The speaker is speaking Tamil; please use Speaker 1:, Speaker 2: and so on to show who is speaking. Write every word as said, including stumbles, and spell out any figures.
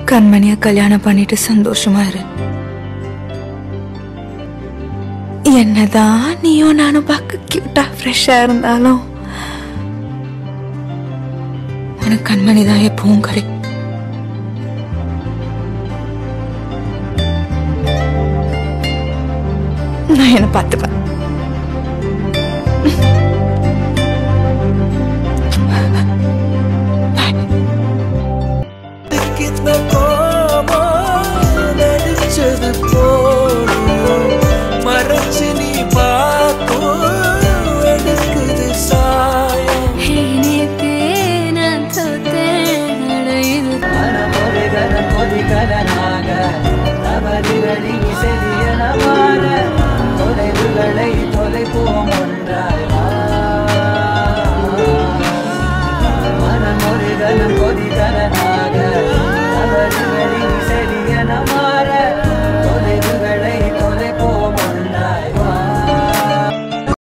Speaker 1: கண்மணிய கல்யாணம் பண்ணிட்டு சந்தோஷமா இரு. என்னதான் நீயும் நானும் பார்க்க கியூட்டா ஃப்ரெஷ்ஷா இருந்தாலும் உனக்கு கண்மணி தான் எப்பவும் கரை. நான் என்ன பார்த்துப்பேன்.
Speaker 2: कितना